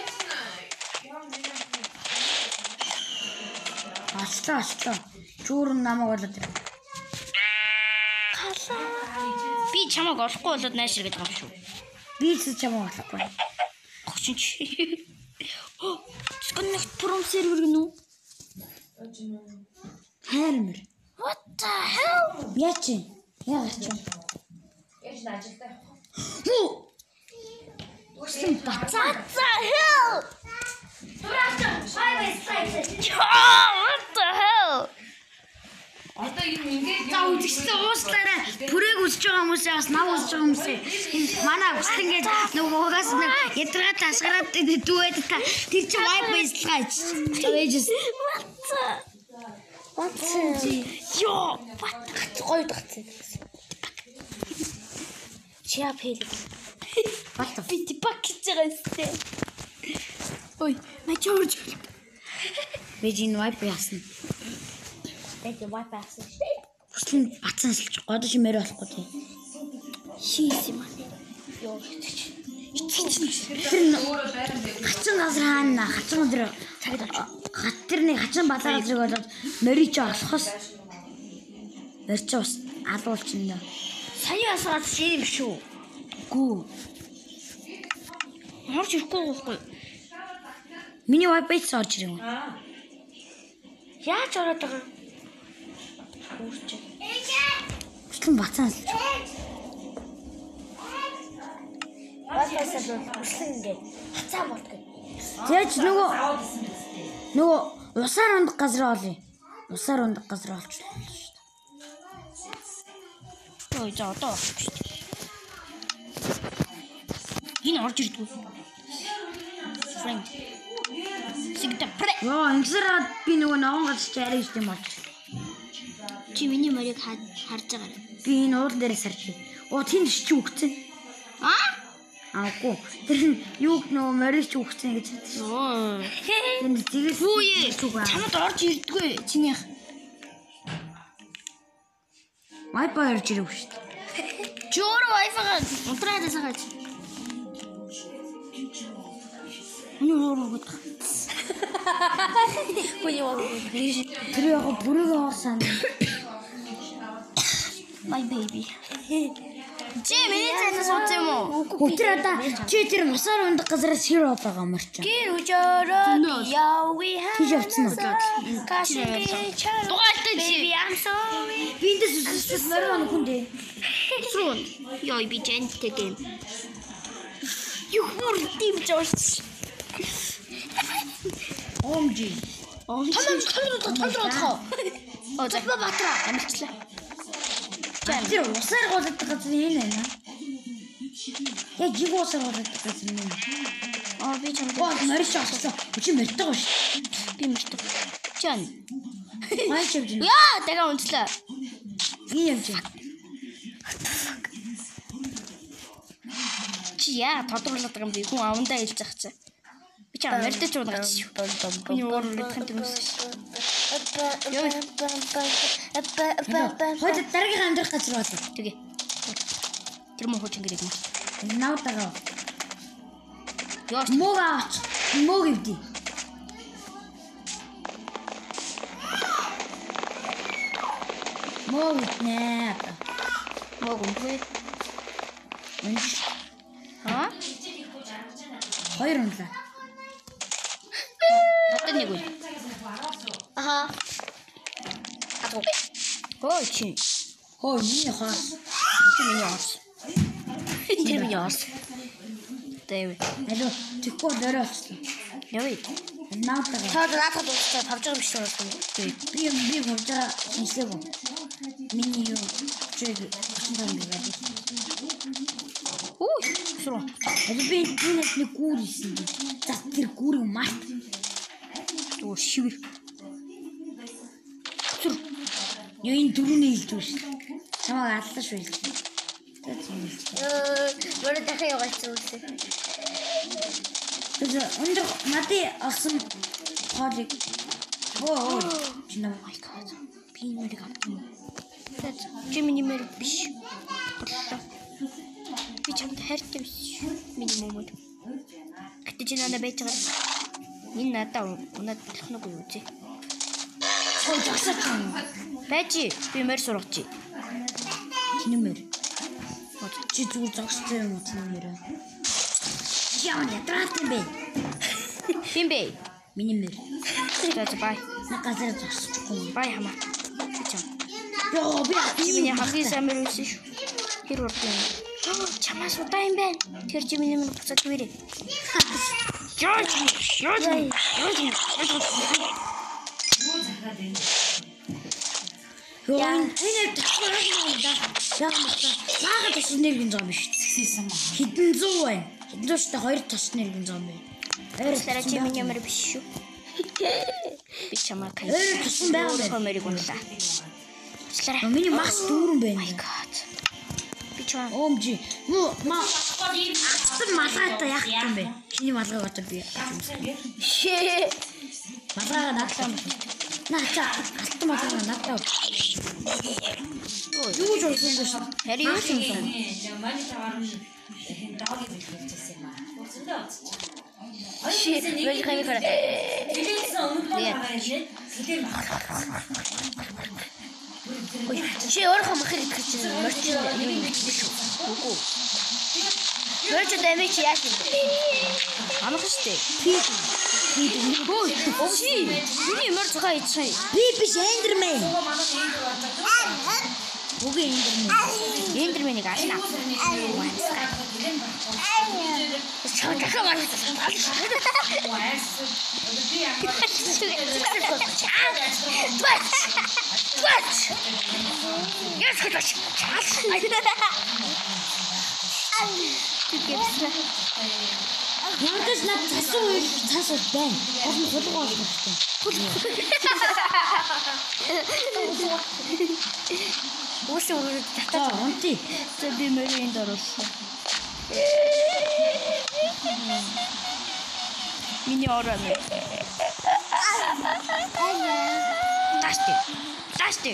Ачлаа ачлаа. Чүүр намайг болоод ир. Би чамайг олохгүй болоод наашир гэдэг юм шүү. Би ч чамайг олохгүй. Гочин чи. Сконнект пром сервер гэнэ үү? Хайрмэр. What the hell? Яа чи? Яа чи? Яаж ажилдаа явах. Хүү. Үсэн бацаа. What the hell? What the hell? Одоо юм ингээд За үзэгчтэй ууслаарай. Бүрээг үзэж байгаа хүмүүсээ бас нав үзэж байгаа хүмүүсээ манай устд ингээд нөгөө угаас нэг ядраа тасгараад дүүээд та тэр чи вайфай слайд. Ээжс. What the? Йоо, Гоё дагцсан. Чиа пэл. Бат. би типак хийж байгаа юм. Ой, мачурж. Бэжин вайфай ясна. Тэгэ вайфай авсан. Бүслэн бацсан сэлж годоо шимээр болохгүй тий. Шийс юм аа. Йоо. Тэр хачин газар хаана хачин газар цагт хатэрний хачин балаа газрыг болоод морич олохос морич бас алуулчихна. Сая асаад шийм шүү. Гүү. Орж ирэхгүй байхгүй. Миний вайфай ч орж ирэн. Яаж ороод байгаа? Үүрч. Бүслэн бацсан сэлж. Вайфайсаа бүслэн ингээд хацаа болтгоо. Тэгэж нөгөө нөгөө усаар ундах газар олъё. Усаар ундах газар олчихлоо шүү дээ. Ой, за одоо орчих шүү дээ. Энэ орж ирдгүй. Friend. Сигта пре. Йоо, ингэсээр би нөгөө ногоон газар чи арай их юм болж. Чи миний морийг харж байгаа. Би энэ уулан дээрээ сарж. Оо тэнд чи үгцэн. Аа? Аагүй. Тэр нь юу нөгөө морич үгцэн гэж хэлдэг шүү. Оо. Тэнд зэгээс Хүүе. Чамд орж ирдгүй. Чинийх. вайфай орж ирв шүү дээ. Чи өөрөө вайфайгаа унтраад асаагач. Үний өөрөө гот. Хүний уу. Тэр яг бүрэг орсон. My baby. Чи миний цаанаас сууц юм уу? Өтөр одоо чи тэр усаар ундах газараас хэр байгаа юм чи? Гэр өчөөрөө яви Тийш явцсан уу? Дугаалтай чи. I'm sorry. Би эндээс үсэс морон хүндээ. Срун. Яй би жэнтэй гэм. Юу хөр димж орч. Омжи. Том том том том. Оо за батра амжилтлаа. Тэр усаар голод газар энэ байна. Яг жиг усаар голод газар юм. Аа би чамд Оо морич авчихсан. Чи мөртөг ш. би мөртөө. Чан. Май чивж. Яа, дахиад унтлаа. Би юм чи. Чи яа тодруулаад байгаа юм би хүн авандаа хэлж зах цаа. Би Би чам мэрдэж удаа чи. Миний өөр үлдэх юм дэмэс. Хойд дараагийн амьдрах газар болов. Тэгээ. Тэр мөн хуучин гэрэг юм. Наутагаа. Яа. Муугаач. Мууг ивди. Мууг ивнэ. Мог өмхөө. Үнш. Аа? Хоёр унлаа. Хатан нэг үе. Аха. Атуу. Ой чи. Хоо миний хаас. Чи миний яас. Тэр миний яас. Тэв. Алуу тэггүй дөрөөлсөн. Яви. Наутагаа. Таад наатад уусаа тавж байгаа юм шиг байна. Би би хурдаа шинжлэх үү. Миний юу чиг шинжлэх юм байна. Ой, суу. Алуу би энэ нэг гүүр исэн. За тэр гүүрийг март. Оо шивэр. Суу. Юу энэ дөрөвний хэлдвэр шүү. Чамаа аллаа шүү. Э, мөрө дахиад яваачсан үсэ. Тэр өндөр надад авсан хоолыг. Оо, чиний My god. Би нэрийг авсан. Тэт чи миний мэр биш. Би чамд хайртай биш. Миний момод. Гэтэ чи надад байж байгаа. Энэ надад унаад болох нь юу вэ? Ой, жагсаад байна. Байж би мэр сургаж. Чиний мэр. Чи зүгээр зогсож юм уу чиний мэр? Яа, ятраад юм бэ? Бим бэ. Миний мэр. За бай. На газар зогсохгүй. Бай хамаа. Чам. Йоо, би Чи миний хамгийн сайн мэр үсэн шүү. Тэр урд юм. Чамаас удаа юм байна. Тэр чи миний мэр буцаад ирээ. Жорж, Жорж, Жорж. Яа, энэ тасгаар юм да. Яа мата. Наагаад тас нэргэн зам биш. Згсээсэн маа. Хэдэн зуун байна? Хэдэн зуунтай хоёр тас нэргэн зам байна. Тэрэ чи миний мэр биш шүү. Би чамаа кай. Өөр тусан байгаа юм. Хомэрийг унлаа. Слара. Миний мас дүүрэн байна. My god. Би чам. Омжи. Муу ма. Ацсан малгайтай яах юм бэ? Чиний малгай одоо би. Шээ. Малгайгаа надлаа. Наача алтан малгайгаа надлаа. Юу ч болсон биш. Хари юу ч юм. Шээ. Бэлэг хай хара. Ой, чи өөрөө махэр идэх чинь мөрч юм биш үү? Үгүй. Мөрч дэмий чи яах юм бэ? Амах штэ. Би Ой, чи миний мөр цохоо идчихээ. би биш эндермен. Үгүй эндермен. Эндерменийг ална. Чаа дахиад маргаж. What? Яс хэвч. Ядаж над цасан үйл цаас байна. Олон хулгай болох хэрэгтэй. Уусын үргэлж За, татаж. унти. За би мөрөнд оруулсан. Миний орон. Тасти. Тасти.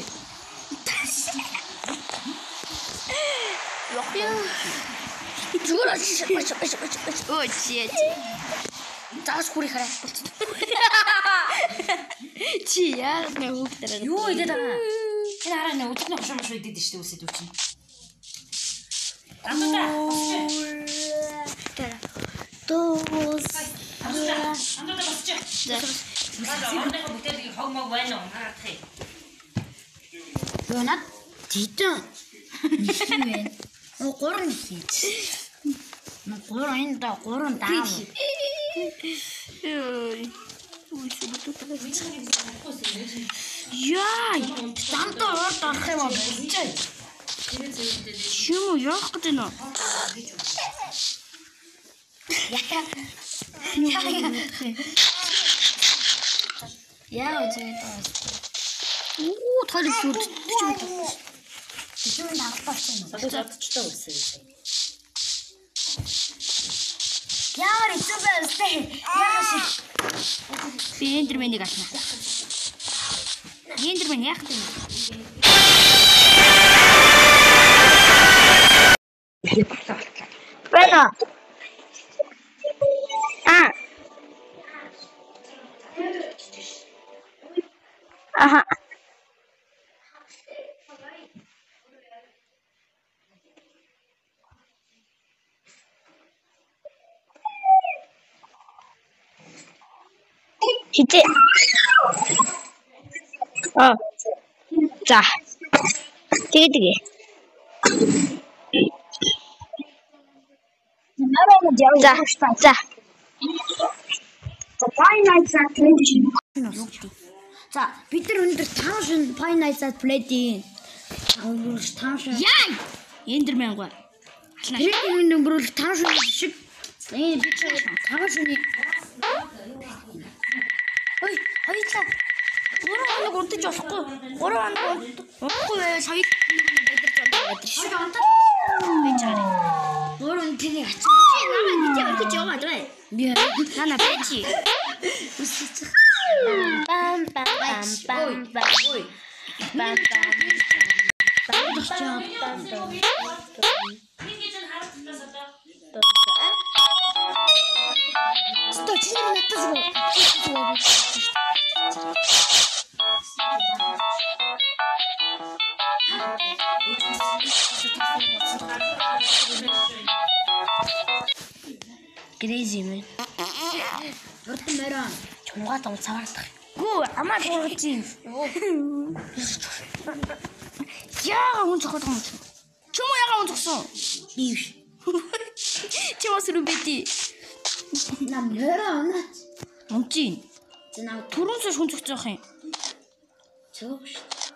Яа. Зүгээр очиж очиж очиж. Ой, чи. Таас хүрэх хараа. Чи яа нэг хүүхдэр. Юу идэт байгаа? Энэ хараа нэг өдөрний хошоо мошоо идэт штэ үсэд үу чинь. Андаа. Тоос. Андаа басчих. Надад орныхоо бүтээлийг хог мог байна уу? Харах. Юунад титэн. Нисвэн. Оо гурван хийч. Ма гурван энэ да гурван даав. Ой. Яй, Замдаа урд орох юм бол болчихё. чему яах гэдэг нэ? Яа үгүй таа. Оо, тал зүд. Юу нэг авах болсон юм. Сатаж авчтай үлсээ. Ямар хэцүү байв өстэй. Яагаад шиг. Би эндерменийг атна. Эндермен яах вэ? Байна. А. Аха. Хитэ. А. За. Тэгээ тэгээ. За. За. За Fine Nights-аар tradition. За бид нар өнөөдөр таван шин Fine Nights-аар play-ийн. Өнгөрч таван шин. Яа! Эндермен гоо. Trading нэмрүүл таван шин шиг. Энэ бид таван шин. Ой, хоёлаа. Гурван хоног унтаж болохгүй. Гурван хоног унтахгүй байвал хоёр өдөрч унтаад байдаг шүү. Би чараа. Гурван тэнийг ач. Чи намайг нэг өргөж яваад бай. Би Нана бэчи. Бам бам бам бам бам. Ой. Бам бам. Стой, чи надад Crazy man. Урд мөрөн. Чунгаа том цаваардах. Гүү амаа дургаж юм. Яа хүн цохот юм. Чому яга хүн цохсон? Би биш. Чи бас рүбэти. На мөрөн. Унчин. Зэнаа Түрүүнээс хүн цохож байгаа юм. цогш.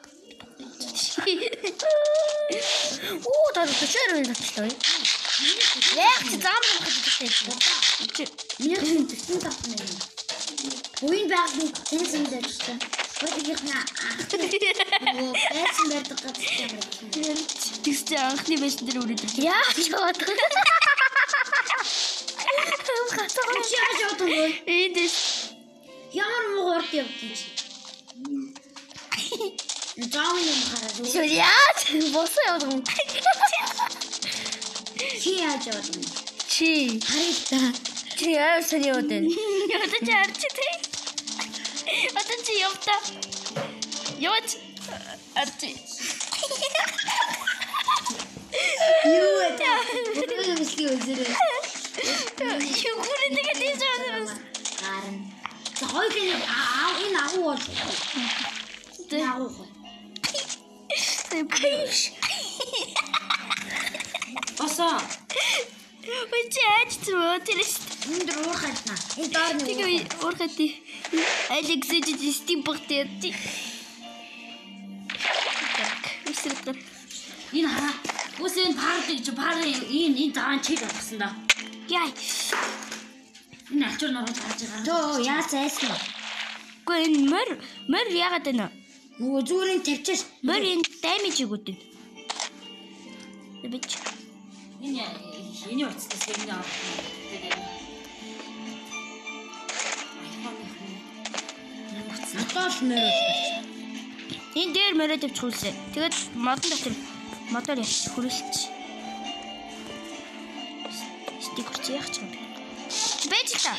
Оо таа төчөр юм татлаа. Яг чи зам хахад идэх. Чи Миний төсөн татна юм. Буин байгаад энэ зэмдэж чинь. Өөрийнх нь оо байсан байдаг гэж. тэгстэй анхны байсан дээр үрээд. Яа ч бод. Чи яаж явдаг вэ? Энд Ямар муу урд явдаг чи. Заам юм хараад. Чи яаж босоо явдаг юм? Чи яаж явдаг? чи Харин Чи яа сая явдаг? одоо чи арч тий. Одоо чи явта. Яваач арч. юу вэ? Бүгд мөсli үзэрээ. Юу гүрэн тэгээ тийж байгаа. Харин. За хоёрын аа энэ агуу бол. Тэ. Агуу. Тэпэш. Босоо. Ой чи яаж зүо тэрс. Энд уурхай та. Энэ доор нэг. Тэгээ уурхати. Алексей стимпортэй. Так. Үсэлтэр. Энэ хараа. Үс энэ пардаг чи пар энэ энэ даан чиг авсан да. Яа. Энэ ачаар нороо тааж байгаа. Төө яа зайсан. Гүй энэ мөр мөр яагаад байна? Нөгөө зүгээрийн тавьчаас Мөр энэ даймиж өгөөд байна. Бич. Энэ энэ уцтас энэ авах. надаас мөрөө. Энэ дээр мөрөө тавьчих үлээ. Тэгээд модон дотор мотор яач хүрэлч. Стикер чи яах ч юм бэ? Бэж та.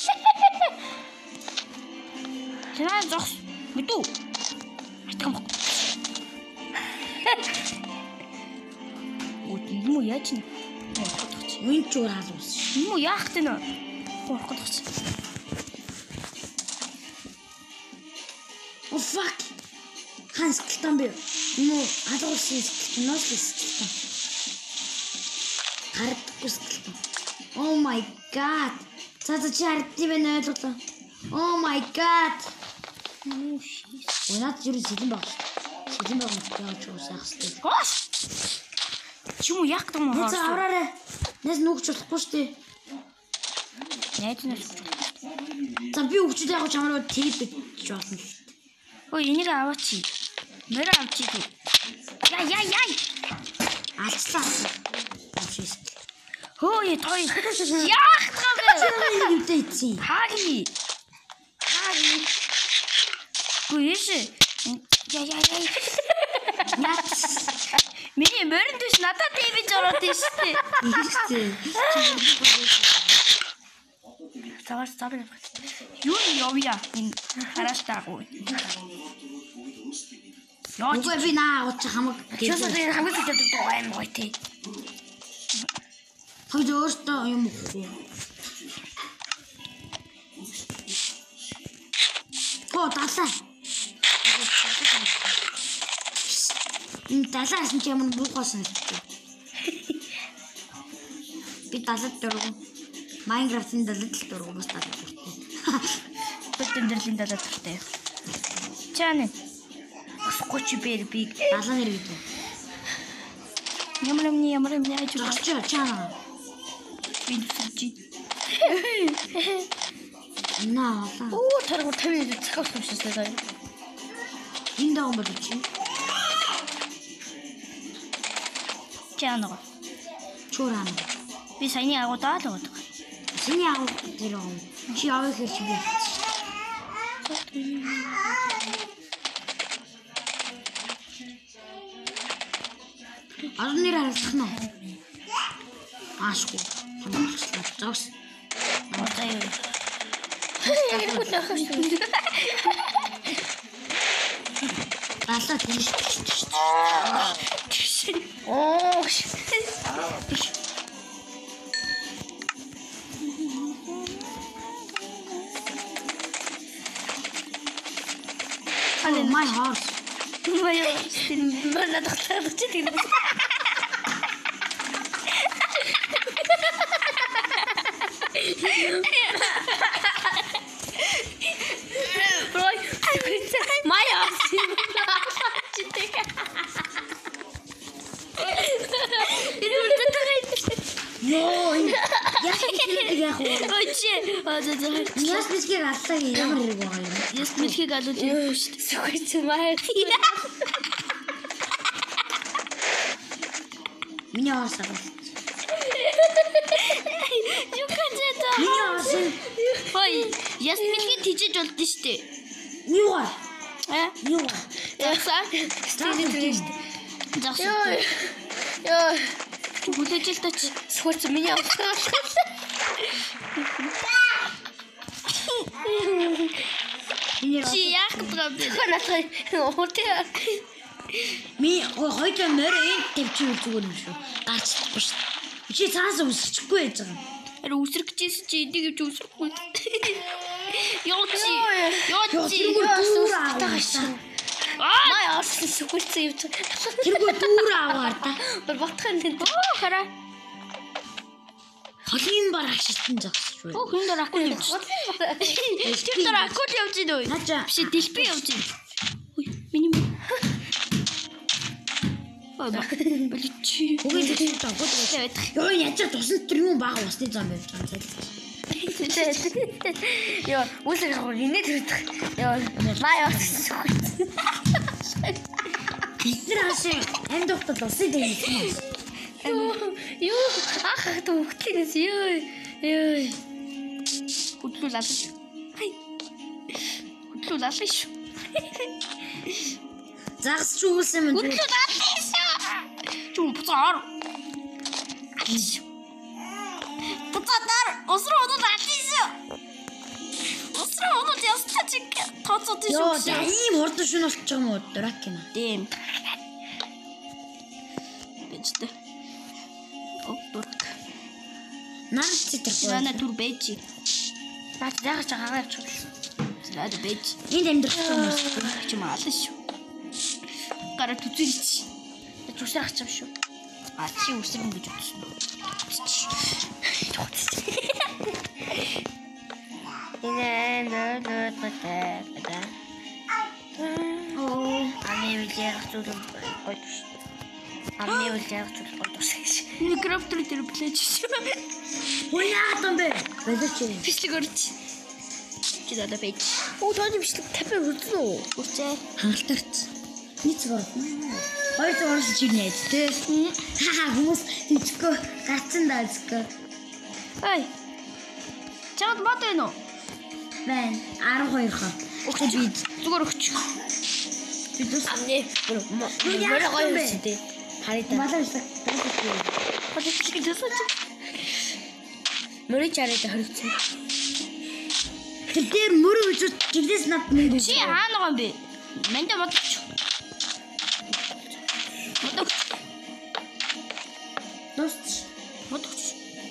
Яа зогс. Мэдүү. Атгам. Үт юм уу яаж нэ? Үн ч өөр халуус. Юм уу яах вэ нэ? Хурах гэж. Oh fuck. Ханс гэлтэн би. Юм уу халуус скэлтэн нос скэлтэн. Хардахгүй скэлтэн. Oh my god. За за чи хардсан байна ойлголоо. Oh my god. Юу шийс. Унаад юу сэлэн баг. Сэлэн баг гэж уусах хэрэгтэй. Гош. Чому яах гэдэг юм За хаа? авраарай. Нэс нүгч болохгүй шүү дээ. Найд нь. За би өгчүүд яг чамруу тэгж бич болно шүү дээ. Ой энийг аваач. Мөр авчи. Я я я. Алцлаа. Авшис. Хөөе той. Яах вэ? энэ юутай ийцэн. Хаги. Хаги. Гүйш. Я я я. Яц. Миний мөрөнд дэс надад дэвиж ороод тийштэй. Ийштэй. Завар завар. Юу явъя? Энэ хараалтаагүй. Яа Үгүй би наа уучаа хамаг. Чөөсөө хамгийн сүүлд байгаа юм гоё тий. Хөөж өөртөө юм уу? Оо далаа. Энэ далаас нь юм буухасан шүү. Би далаад дөрөв. Майнкрафтын далаад л дөрөв бас далаад дуртай. Бэтэмдэрлийн далаад дуртай. Чааны. Скотч бэр би Далаа нэр гэдэг. ямар юм ямар юм яаж вэ? Очоо чана. Би зүсэж. Наа. Оо таргуу тавь захиалах юм шиг байна. Энэ даун бол чи. Чаана. Чуураа. Би саяны агуу даал байгаа. Синий агуу тэр юм. Чи авах хэрэг би. Арнэр харагдах нь. Аашгүй. Хамаачлаа. Зогс. Одоо юу? Хэрэггүй л ахаш. Далаа тийш. Оо. Oh my horse. Моё стиль надо хатагч тийм. Брой. Моё стиль. Йоо. Яс хэлдэг яах вэ? Очи. Аа за за. Яс бисгийг аллаа гэ ямар хэрэг байгаа юм. Яс мэлхийг алууд юм шүү дээ. Сухиц маа. Миний horse аа. Юу качета? Миний horse. Ой, яс мэлхийг тижиж болдсон шүү дээ. Юугаар? А? Юугаар? Ясаа? Стилин триш. Яа. Яа. Бүлэжэл тач сухиц миний авсан. Чи яах проблем? Ханасай. Хотел. Ми хоёроо морь энд тавьчих зүгээр юм шүү. Гарч чадахгүй шүү. Чи цаас үсчихгүй байж байгаа. Ари үсрэх гэжсэн чи энийг юу үсрэхгүй. Яа чи? Яа чи? Дүүр аваа. Аа, маа яасан сухиц юм. Тэргүй дүүр аваар та. Батхан энэ. Оо, хараа. Холын бар ашигтан зогсож байна. Оо, хүн дээр акул явж байна. Тэр дээр акул явж байна уу? Хачаа. Биш, дэлбээ явж байна. Ой, миний мөн. Аа, болчих. Үгүй тийм тагууд байна. Йоо, ячаа тусан тэр юм бага усны зам байж байгаа юм. Йоо, үсэг хоо инээ төрөх. Йоо, маа яасан. Бид нар ашиг энд доктор тусын дээр юм. Юу, ах төвхтлээс ёо. Ёо. Хөдлөл алж. Хай. Хөдлөл алж шүү. Загс чүүлсэн юм. Хөдлөл алж шүү. Чүм буцаар. Буцаар осроо удаа алж шүү. Осроо удаа ястаа чиг тооцоод Йоо, шүү. ийм хурдан шүн болчих юм уу? Драк юм. Дэм. Бэжтэй. Оо, дурк. Нар читерхгүй. Нана түр бэжи. Наад яагаад ч хаагаа явчих. Наад бэж. Энд амьдрах юм уу? Чи маалаа шүү. Гараа түзүүлчих. Зүсрах ч юм шүү. А чи үсрэн гэж утсан. Инээ нөө нөө таа. Оо, ани үеэр зүлэн гойдш. Ани үеэр зүлэн гойдш. Микрофон дээр плеч шүү. Хөө яагаад юм бэ? Болооч юм. Бичлэг өрч. Чи надад бэж. Оо, тооны бичлэг тавь үрдэн үү? Үрчээ. Хангалтарч. Нийт зураг. Хоёр зураг чи нээд тэ. Хаа хүмүүс тийчгүй гацсан даацгүй. Ай. Чамд мод байна уу? Байна. арван хоёр хоо. Өгч би зүгээр өгч. Би дус Амны мөрө гоё юм тий. Харитаа. малаашлаг. Хот чи дэсэж. Мөрөч харитаа хоригдсон. Тэр дээр мөрөө үзэж жигдээс над мөнгө. Чи хаана байгаа юм бэ? Мэндэ мод өгч. Мод өгч. Дус Мод өгч.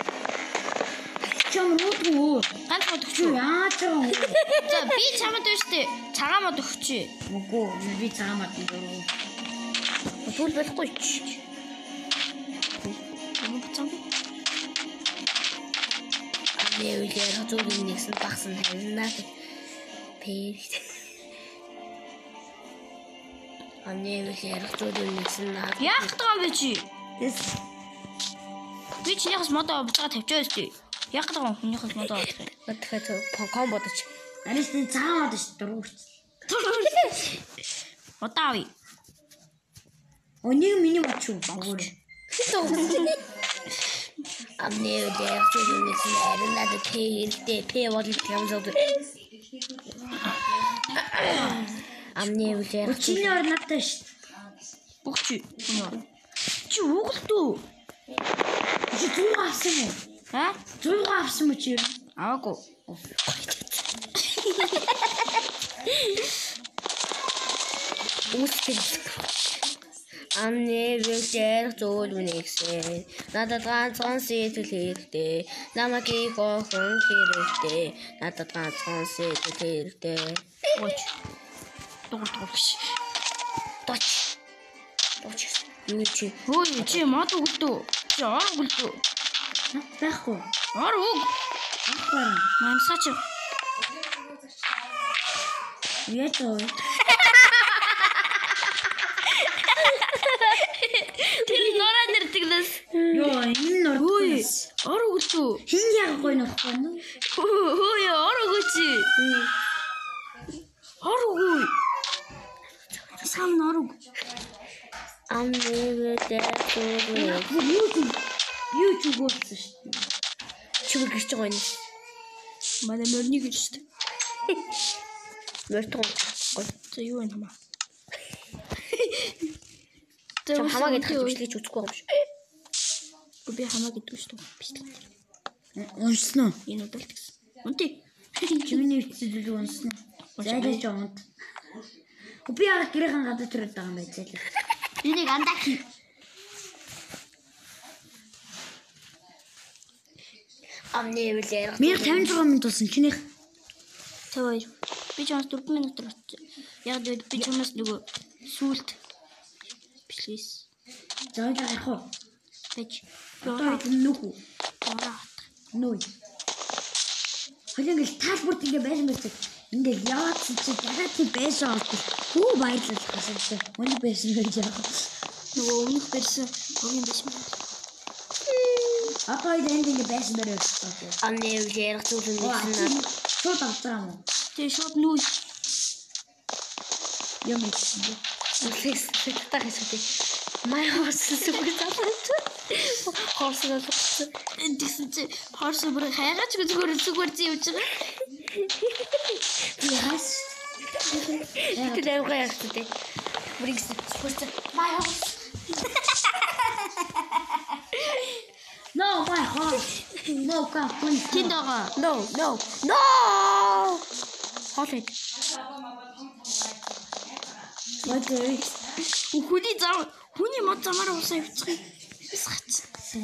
чам руу. Ганц мод өгч. Яаж юм? За би чамд байна штэ. Цагаан мод өгч. Үгүй би цаамаад дөрөв. Түл болохгүй ч. Юм бацсан. Амны үлээр хажууд нэгсэн багсан хайнаа. Пэр. Амны үлээр хажууд нэгсэн наа. Яах гэдэг юм бэ чи? Тэс Би чинийхээс модоо буцаага тавьчихсан штэ. Яах гэдэг юм хүнийхээс модоо авах юм. Тэгэхээр комбо дож. арис тийм цаамаад ш дөрөв. Модоо авъя. Өнийг миний бачуу. Амны үлээр хажууд нэгсэн хайнаа пэртэй пэ бол юм зов. Амны үлээр Чиний ор надтай ш. Өгч. Чи угалтуу. Чи зүү авсан уу? Ха? Зүү авсан мө чи? Аагүй. Үстэй. Амны үлээр зөөл үнэксэн. Надад ганцхан сэтгэл хэрэгтэй. Намайг их охин хэрэгтэй. Надад ганцхан сэтгэл хэрэгтэй. Ууч. Дугур дугур биш. Точ. Точ. Юу чи? Хөөе чи мод өгдөө. Чи ор өгдөө. Байхгүй. Ор өг. Ахгүй. Мамсаач. Яаж вэ? Тэр нороо нэртэглэс. Йоо, энэ нор. Хөөе. Ор өгдөө. Хин яг гоё нөхгүй нөө. Хөөе ор өгөөч. Ор өгөө. Сам ор өг. Амны үлээр зөөл үнэксэн. Юу ч юу ч үгүйсэн ш. Чи гэрч байгаа юм. Манай мөрний гэж шүү дээ. Мөртгөн. За юу вэ хамаа? Чи хамаа гэдэг хөвчлэж үзэхгүй юм шиг. Би хамаа гэдэг шүү дээ. Бичлээ. Уншсан уу? Энэ удаа л гэсэн. Үнти. Чимний өвчтөд уншсан. Зайлж онт. Би яг гэрхэн гадаа төрөд байгаа юм байж зайлж. Энийг андаа хий. Амны үлээр Минут тавьж байгаа минут болсон чинийх. тавь хоёр. Би чамаас дөрвөн минут орчих. Яг л би чамаас нөгөө сүулт бичлээс. Зааж авах уу? Бэж. Одоо нүхүү. Ороо. Нүй. Хөлөнгөл таалбарт ингээ байсан байх. Ингээ яатсан чи дахиад тийм байсан болдог. Хүү баярлал хасагдсан. Өнө байсан гэж яах. Нөгөө өмнөх барьсан өгийн байсан. Одоо энэ энд ингээ байсан дөрөв болчихсон. амны үлээр зөөл үнэксэн. Шууд авцгаа юм уу? Тэгээ шууд нүү. Юм ийсэн. Үлээс сэтгэдэг эсвэл май хоос зүгээр залаад. Хоос залаад. Эндсэн чи хорс бүр хайгаач зүгээр зүгээр зивж байгаа. Яас. Тэр авгаа яахтай. Бүрийгс хурц май хоос. No, my heart. No, can't please. Тэнд байгаа. No, no, no. Хоолой. What is? Хүний зам хүний мод замаараа усаа явуучих. Сац.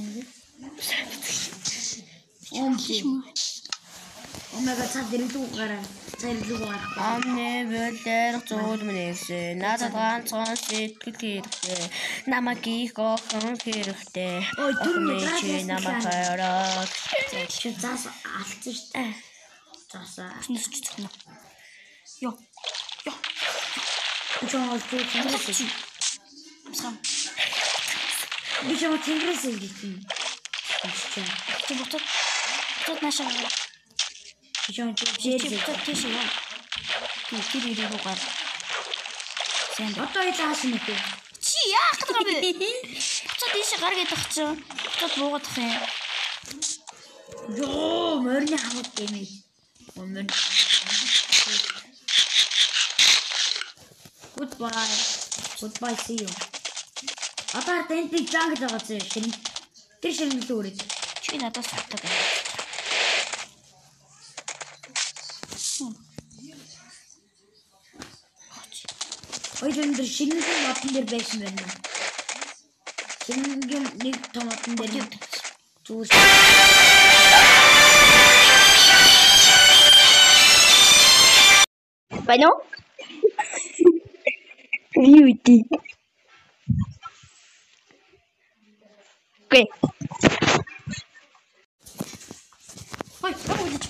Омега цаа дэрэлүү гараа. Цайлуу гарах. Амны үлээр зөөл үнэксэн. Надад ганцхан сэтгэл хэрэгтэй. Намайг их охин хэрэгтэй. Ой, түрүүний Охин чи градус намайг байна. хайраад. Чи заас алдсан шүү дээ. Заасаа. Нүсч цогно. Йо. Йо. Жоо чи тэнгэрээс. Сам. Би жоо тэнгэрээс ирсэн. Чи Ти буцаад буцаад наашаа. жоо чи Чи жээ. буцаад тийш яа. Ти тэр ирээ гар. Сэнд. Одоо яаш юм бэ? Чи яах гэдэг юм бэ? Буцаад тийш гар гэдэг чинь. Буцаад буугаад тах юм. Ёо, морины хамаг гэмээ. Морины. Goodbye. Goodbye, see you. Одоо энд би жангл байгаа зэрэг шин. Тэр шин л үрэж. Чи надаас татдаг. Ой энэ шинэ модон дээр байсан байна. Шинэ нэг том модон дээр зүгээр. Байна уу? Юу ити? Окей. Ой, хөөж.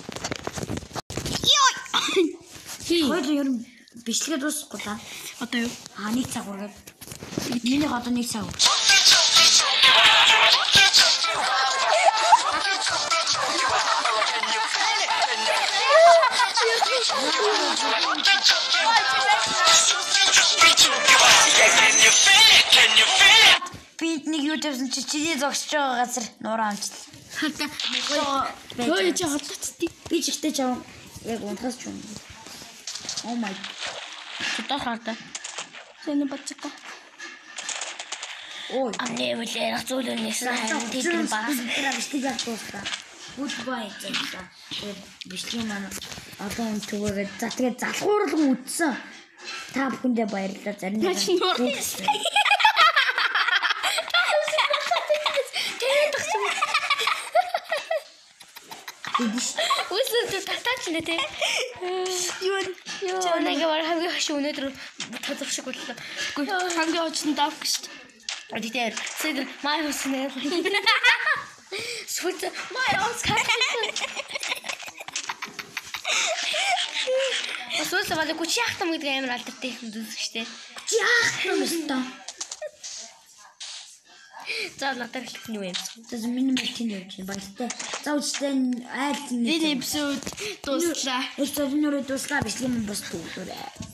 Хоёр ер нь бичлэгээ дуусахгүй та. Одоо юу? Аа нэг цаг үргээд. Миний одоо нэг цаг. Би нэг юу тавьсан чи чиний зогсож байгаа газар нураа амжилт. Хөөж хотлоцтой. Би ч ихтэй чам яг унтахаас ч юм. Oh my. Чудаа хаарда. Сэний бацка. Ой. Амны үлээр зүйлээс харин тэдний багаас тэр бичлэг дуусна. Goodbye гэсэн. Тэр бичлэг маань одоо энэ түгээгээд за тэгээ залхуурлан үтсэн. Та бүхэндээ баярлалаа. Зарим нэг Үсэлт татаач нэ тэ. Юу юу нэг ямар хамгийн хаш өнөдөр татах шиг боллоо. Гэхдээ хамгийн очсон давх шүү дээ. Одитер сэд май хүснэ. Сүт май оскар. Асуусан байгаа гүч яхтам гэдэг амар алдартай юм дүүс шүү дээ. Гүч яхтам өстөө. За надад хэлэх нь юу юм? За миний мэлчинд явж байна. Баяртай. За үстэй айл Энэ эпизод дуслаа. Эпизод нь өөрөө дуслаа бичлэг юм бас төвлөрөө.